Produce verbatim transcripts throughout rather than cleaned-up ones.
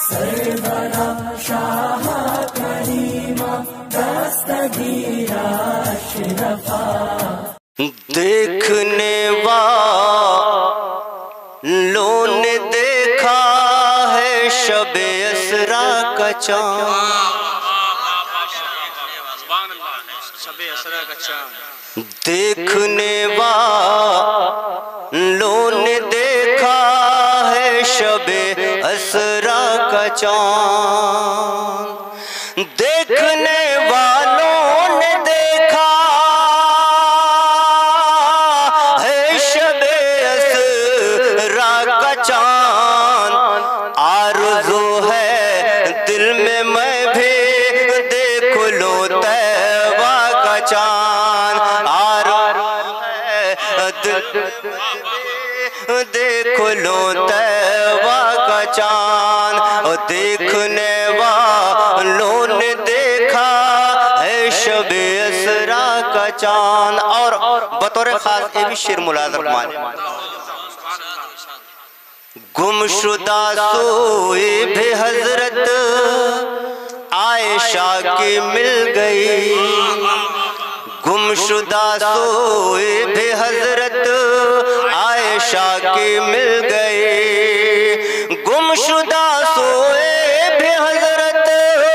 सरवरा शाह करीमा दस्तगीरा अशरफा। देखने वालों ने देखा है शबे असरा का चाँद, देखने वालों ने देखा है शबे असरा का चाँद, देखने वालों ने देखा है शबे असरा का चाँद। आरज़ू है दिल में मैं भी देख लूं तैबा का चाँद, आरज़ू है दिल देख लूं तैबा का चाँद। और देखने वालों ने देखा है शबे असरा का चाँद। और बतौर खास ये भी शेर मुलाज़म माने, गुमशुदा सोए भी हजरत आयशा की मिल गई, गुमशुदा सोए भी हजरत आयशा की मिल गई, गुमशुदा सोए भी हजरत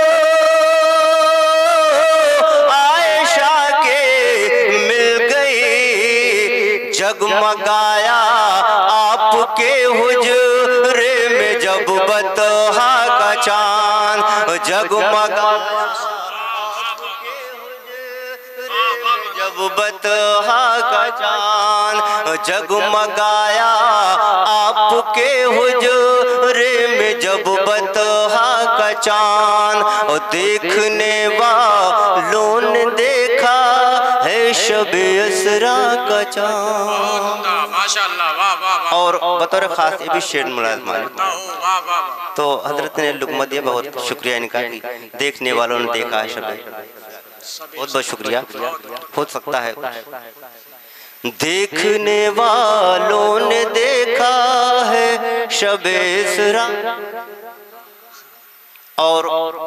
आयशा के मिल गई। जगमगाया आपके हुजरे में जब बतहा का चाँद, जगमगाया जब बतहा का चाँद, जगमगाया आपके हुजरे में जब बतहा का चाँद। और देखने वालों ने देखा है शबे असरा का चाँद। और बतौर खास ये भी शेर मुलाज़म माने, तो हजरत ने लुक़मा दिया, बहुत शुक्रिया इनका कि देखने वालों ने देखा है शबे, बहुत बहुत शुक्रिया। हो सकता है देखने वालों ने देखा है शबे असरा। और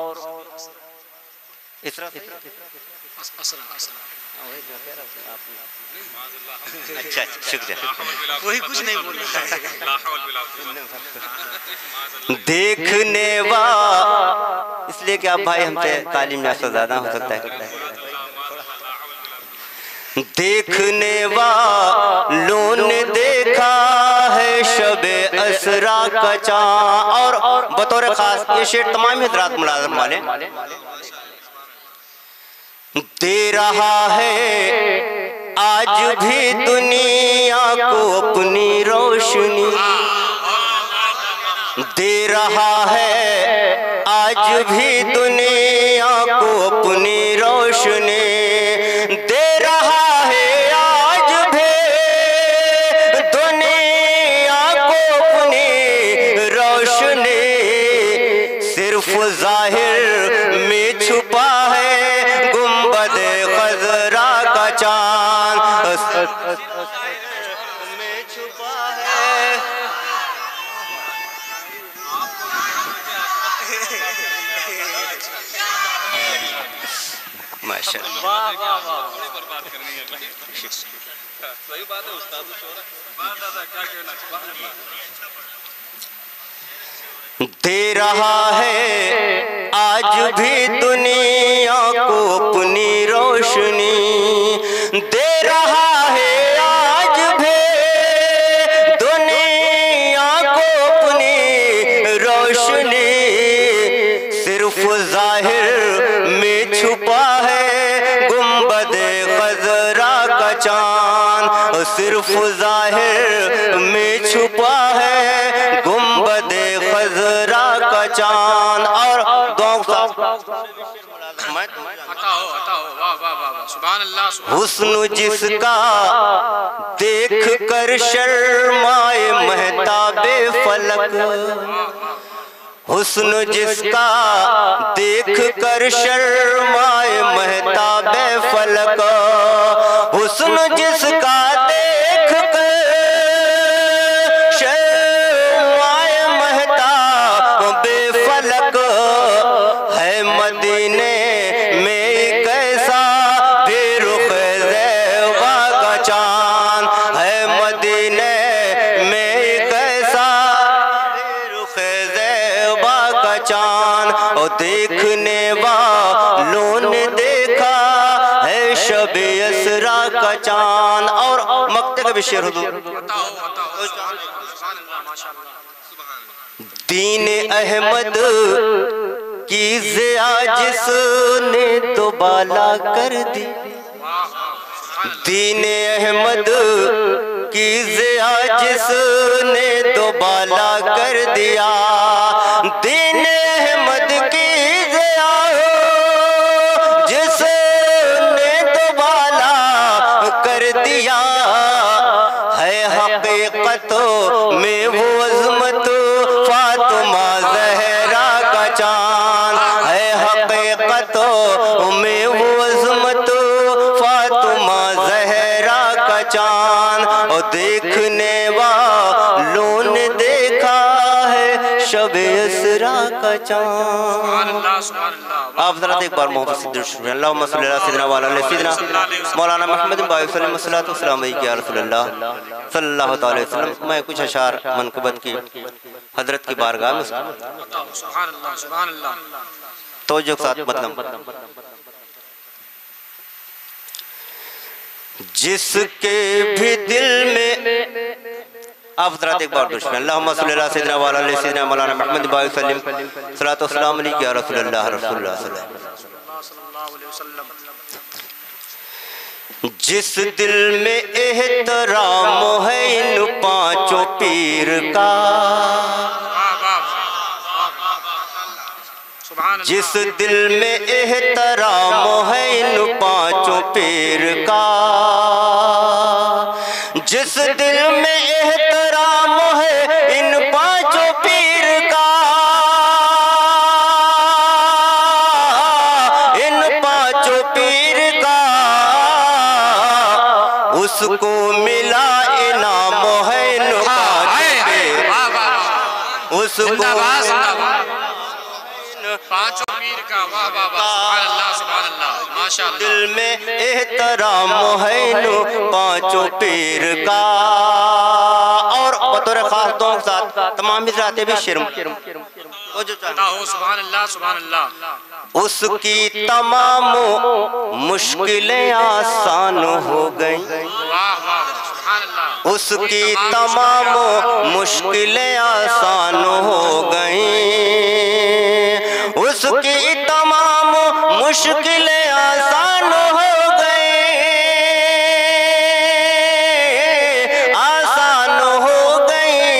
अच्छा शुक्रिया, कोई कुछ नहीं बोल रहा है। देखने वा इसलिए कि आप भाई हमसे तालीम याफ्ता ज़्यादा हो सकता है। देखने वालों ने देखा है शबे असरा का चाँद। और बतौर खास ये शेर तमाम हज़रात मुलाज़म वाले दे रहा है आज भी दुनिया को अपनी रोशनी, दे रहा है आज भी दुनिया को अपनी रोशनी, दे रहा है आज भी दुनिया को अपनी रोशनी। सिर्फ जाहिर में छुपा है गुंबद खजरा का चाँद, में छुपा है। माशाअल्लाह, सही बात है उस्ताद, क्या कहना चाहिए। दे रहा है आज भी दुनिया को अपनी रोशनी, दे रहा है आज भी दुनिया को अपनी रोशनी। सिर्फ जाहिर में छुपा है गुंबद खजरा का चाँद, सिर्फ जाहिर में छुपा है गुंबद खजरा का चाँद। और हुस्न जिसका देख कर शर्माए महताबे फलक, हुस्न जिसका देख कर शर्माए महताबे फलक, हुस्न जिसका देख कर शर्माए महताबे फलक। का चांद और देखने वालों ने देखा है शब यसरा का चांद। और मक्ते का भी शेर हो दीन अहमद की ज़िया जिसने तो बाला कर दी, दीन अहमद की ज़िया जिसने तो बाला कर दिया, दीन अहमद की ज़िया जिसने तो बाला कर दिया है हकीकतों में वो अज़मत फातिमा ज़हरा का चांद है, हकीकतों में वो अज़मत फातिमा ज़हरा का चांद और देखने वालों ने देखा है शब यसरा का चांद। आप जरा एक बार मोहब्बत से दुरूद पढ़ें। अल्लाहुम्मा सल्ली अला सय्यिदिना व अला सय्यिदिना मौलाना मोहम्मद बाई वसल्लम सल्लल्लाहु अलैहि या रसूलल्लाह सल्लल्लाहु अलैहि वसल्लम। मैं कुछ अशार मनक़बत की हजरत की बारगाह में तो जो साथ मतलब जिसके भी दिल में आप जरा एक बार दुरूद पढ़ें। अल्लाहुम्मा सल्ली अला सय्यिदिना व अला सय्यिदिना मौलाना मोहम्मद बाई वसल्लम सल्लल्लाहु अलैहि या रसूलल्लाह रसूलुल्लाह सल्लल्लाहु अलैहि वसल्लम। जिस दिल में एहतराम है इन पांचों पीर का, जिस दिल में एहतराम है इन पांचों पीर का, जिस दिल में एहतराम है इन पांचों पीर का, इन पांचों पीर का उसको मिला इनाम है इन पांचों पीर, उसको पांचों पीर का। वाह वाह वाह, सुभान अल्लाह सुभान अल्लाह, माशाअल्लाह। दिल में एहतराम है इन पांचों पीर का। और बतौर खास दोनों के साथ तमाम हज़रात भी शेर वो जो सुभान अल्लाह सुभान अल्लाह। उसकी तमाम मुश्किलें आसान हो गई, वाह वाह सुभान अल्लाह। उसकी तमाम मुश्किलें आसान हो गई, उसकी तमाम मुश्किलें आसान हो गई, आसान हो गई।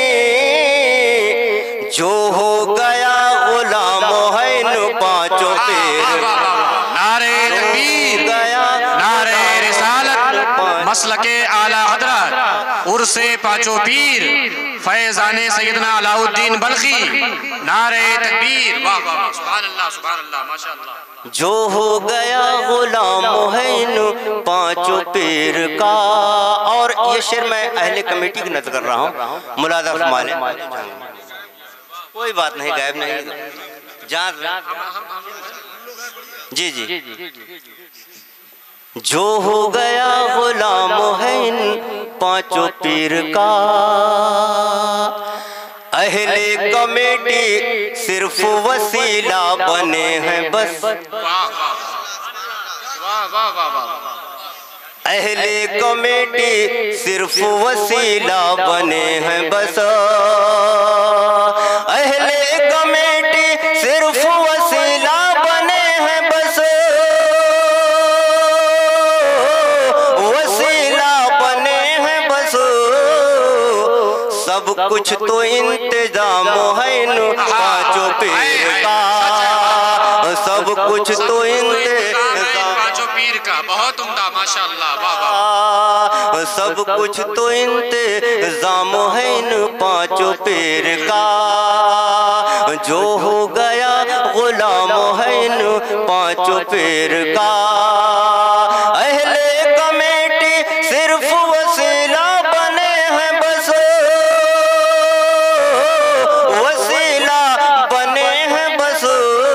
जो हो गया गुलाम है इन पांचों पीर, नारे तकबीर, गया नारे रिसालत, मसलके आला हजरत, उर्से पांचों पीर, फैज़ाने सैयदना अलाउद्दीन बल्खी, नारे तकबीर। वाह वाह सुभान अल्लाह सुभान अल्लाह, माशाअल्लाह। जो हो गया गुलाम है इन पांचों पीर का। और ये शेर मैं अहले कमेटी की नज़र कर रहा हूँ, मुलाजा फरमाएं। कोई बात नहीं, गायब नहीं, जहाँ जी जी। जो हो गया गुलाम है इन पांचों पीर का, अहले कमेटी सिर्फ वसीला बने हैं बस, अहले कमेटी सिर्फ वसीला बने हैं बस, अहले कमेटी सिर्फ वसीला बने हैं बस, वसीला बने हैं बस। सब कुछ तो इंतजाम है इन पांचों पीर का, सब कुछ तो इंतजाम पांचों पीर का। बहुत उम्दा माशाअल्लाह, वाह वाह। सब कुछ तो इंतजाम है इन पांचों पीर का। जो हो गया गुलाम है इन पांचों पीर का, अहले कमेटी सिर्फ वसीला बने हैं बस, वसीला बने हैं बस।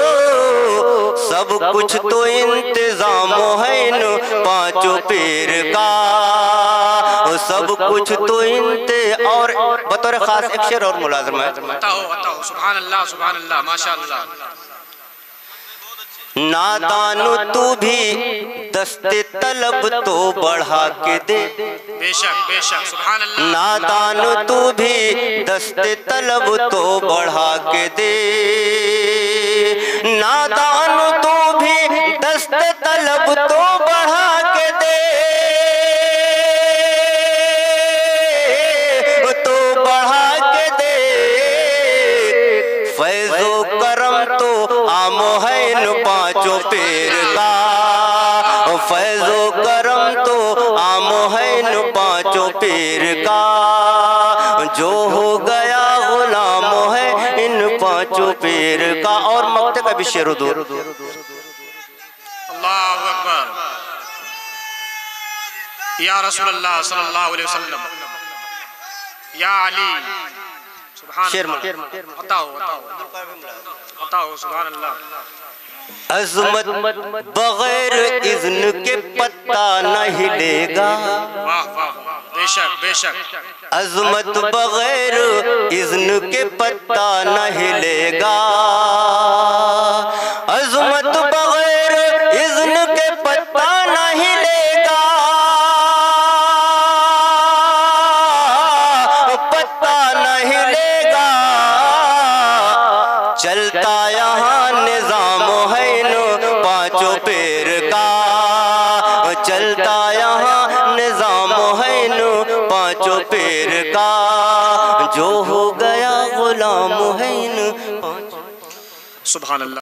सब कुछ तो इंतजाम है इन पांचों पीर का, सब कुछ तो इनते। और बतौर खास एक शेर और मुलाज़िम है, बताओ बताओ। सुभान अल्लाह सुभान अल्लाह माशाअल्लाह। नादानो तू भी दस्ते तलब तो बढ़ा के दे। बेशक बेशक सुभान अल्लाह। नादानो तू भी दस्ते तलब तो बढ़ा के दे। नादानो तू भी दस्ते तलब तो बढ़ा के दे। तो बढ़ा के दे। फैज़ो करम तो आमो है इन पांचों पेर का। फैज़ो करम तो आमो है इन पांचों पेर का। जो हो गया गुलाम है इन पांचों पेर का। और मक्ते का भी शेर दो। अल्लाहु अकबर। या रसूलल्लाह सल्लल्लाहु अलैहि वसल्लम, या अली। सुभान शेर अल्लाह। बताओ बताओ बताओ। सुभान अल्लाह। अज़मत बगैर इज़्न के पत्ता न हिलेगा। वाह वाह बेशक बेशक। अज़मत बगैर इज़्न के पत्ता न हिलेगा। अज़मत बगैर इज़्न के पत्ता न हिलेगा। पत्ता न हिलेगा। चलता यहाँ निज़ाम है इन पांचों पेर का। चलता यहाँ निज़ाम है इन पांचों पेर का। जो हो गया गुलाम है इन पांचों। सुभान अल्लाह।